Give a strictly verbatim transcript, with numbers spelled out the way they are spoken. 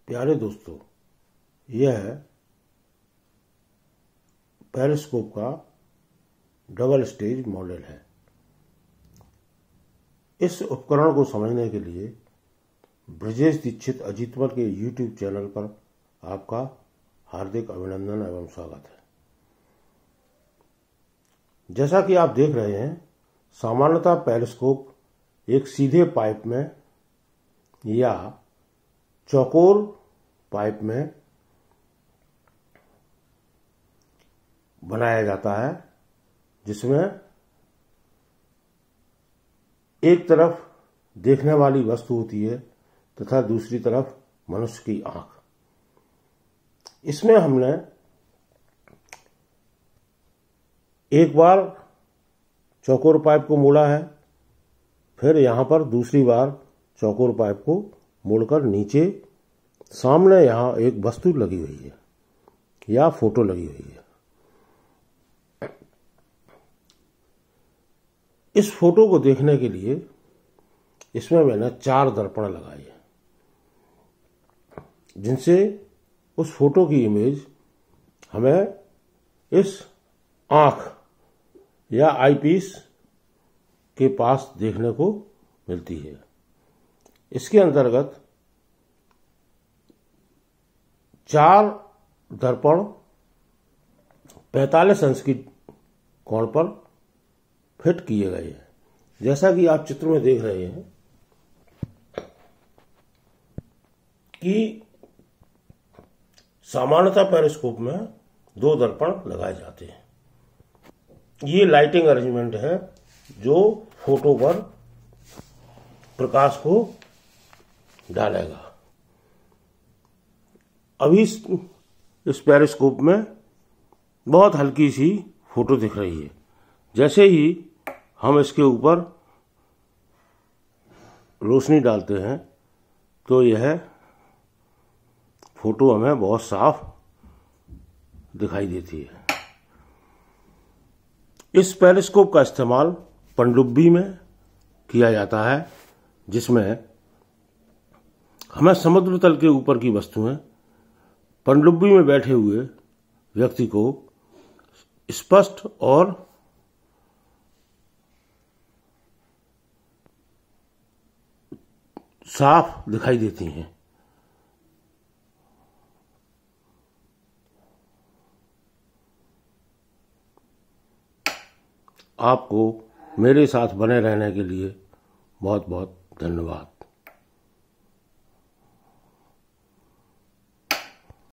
प्यारे दोस्तों, यह पेरिस्कोप का डबल स्टेज मॉडल है। इस उपकरण को समझने के लिए ब्रजेश दीक्षित अजीतमल के यूट्यूब चैनल पर आपका हार्दिक अभिनंदन एवं स्वागत है। जैसा कि आप देख रहे हैं, सामान्यतः पेरिस्कोप एक सीधे पाइप में या चौकोर पाइप में बनाया जाता है, जिसमें एक तरफ देखने वाली वस्तु होती है तथा दूसरी तरफ मनुष्य की आंख। इसमें हमने एक बार चौकोर पाइप को मोड़ा है, फिर यहां पर दूसरी बार चौकोर पाइप को मोड़कर नीचे सामने यहां एक वस्तु लगी हुई है या फोटो लगी हुई है। इस फोटो को देखने के लिए इसमें मैंने चार दर्पण लगाए हैं, जिनसे उस फोटो की इमेज हमें इस आंख या आईपीस के पास देखने को मिलती है। इसके अंतर्गत चार दर्पण पैंतालीस अंश की कोण पर फिट किए गए हैं। जैसा कि आप चित्र में देख रहे हैं कि सामान्यतः पेरिस्कोप में दो दर्पण लगाए जाते हैं। ये लाइटिंग अरेंजमेंट है जो फोटो पर प्रकाश को डालेगा। अभी इस पेरिस्कोप में बहुत हल्की सी फोटो दिख रही है। जैसे ही हम इसके ऊपर रोशनी डालते हैं तो यह फोटो हमें बहुत साफ दिखाई देती है। इस पेरिस्कोप का इस्तेमाल पनडुब्बी में किया जाता है, जिसमें हमें समुद्र तल के ऊपर की वस्तुएं पनडुब्बी में बैठे हुए व्यक्ति को स्पष्ट और साफ दिखाई देती हैं। आपको मेरे साथ बने रहने के लिए बहुत बहुत धन्यवाद।